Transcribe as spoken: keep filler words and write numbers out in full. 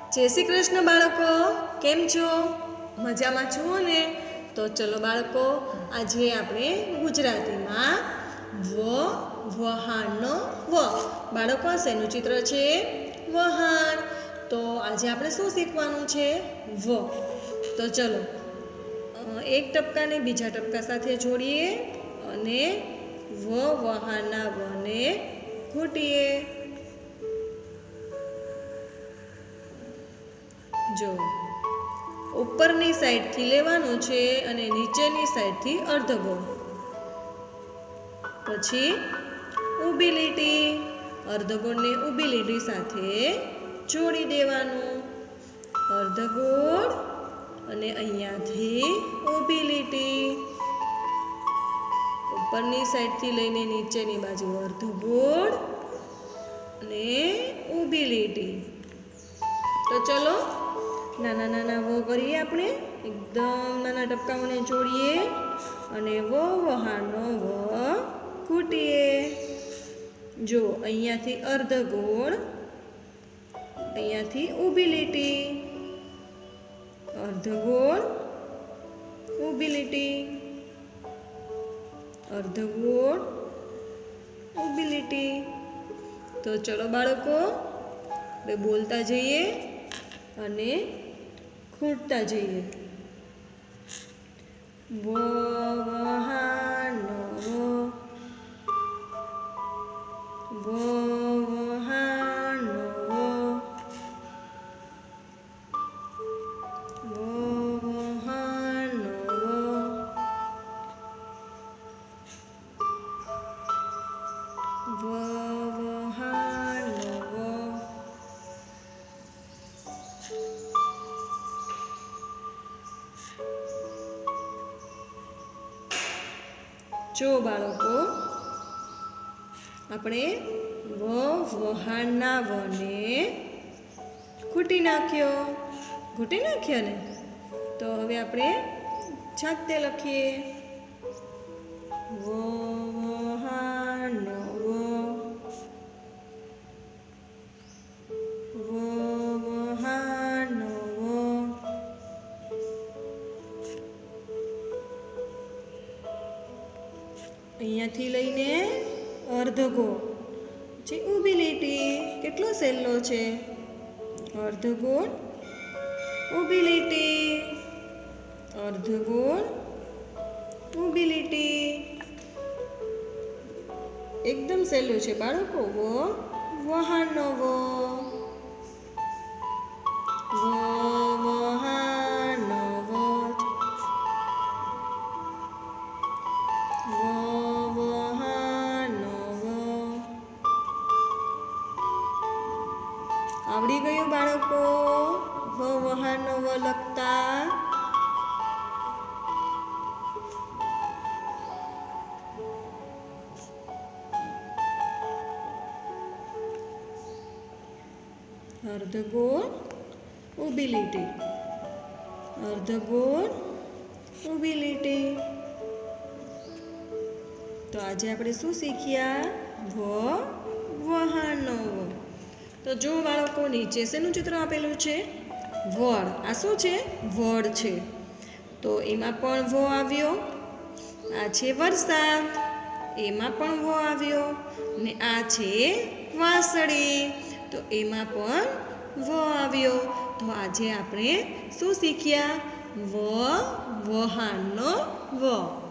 जय श्री कृष्ण बाळको, केम छो? मजामां छो ने? तो चलो बाळको, आजे आपणे गुजरातीमां व वहाणनो व बाळको शेनुं चित्र छे? वहाण। तो आजे आपणे शुं शीखवानुं छे? व। तो चलो एक टपकाने बीजा टपका साथे जोड़ीए अने व वहाणना वने घूंटीए। जो उपरनी साइडथी लेवानुं छे अने नीचेनी साइडथी अर्धगोळ। पछी ऊभी લીટી, अर्धगोळने ऊभी લીટી साथे जोड़ी देवानुं। अर्धगोळ अने अहींयाथी ऊभी લીટી। उपरनी साइडथी लईने नीचेनी बाजू अर्धगोळ अने ऊभी લીટી। तो चलो नाना नाना वो करिए आपणे, एकदम नाना टपकाओने जोड़ीए अने वो वहाणनो व घूंटीए। जो अहींयाथी अर्धगोळ, अहींयाथी ऊभी લીટી, अर्धगोळ, ऊभी લીટી, अर्धगोळ, ऊभी લીટી। तो चलो बाळको આપણે બોલતા જઈએ અને ખૂંટતા જઈએ। વ વહાણનો વ, વ વહાણનો વ, વ વહાણનો વ, વ વહાણનો વ। जो बाळको आपणे व वहाणना वने घूंटी नाख्यो, घूंटी नाख्यो ने? तो हवे आपणे जाते लखीए। व वहाणनो व, व वहाणनो व, अहींयाथी लईने अर्धगोळ, પછી ઊભી લીટી। કેટલો સહેલો છે? अर्धगोळ, ઊભી લીટી, अर्धगोळ, ઊભી લીટી। एकदम સહેલું છે બાળકો। વ વહાણનો વ, વ વહાણનો વ, વ વહાણનો વ। આવડી ગયું બાળકો વ વહાણનો વ લખતા? अर्धगोळ, ऊभी લીટી, अर्धगोळ, ऊभी લીટી। तो आज आपणे शुं शीख्या? व वहाणनो व। तो जो बाळको नीचे शेनुं चित्र आपेलुं छे? वड। आ शुं छे? वड छे। तो एमां पण व આવ્યો। आ छे वरसाद, एमां पण व આવ્યો। ने आ छे वासળી, तो एमां पण व આવ્યો। तो आजे आपणे शुं शीख्या? व वहाणनो व।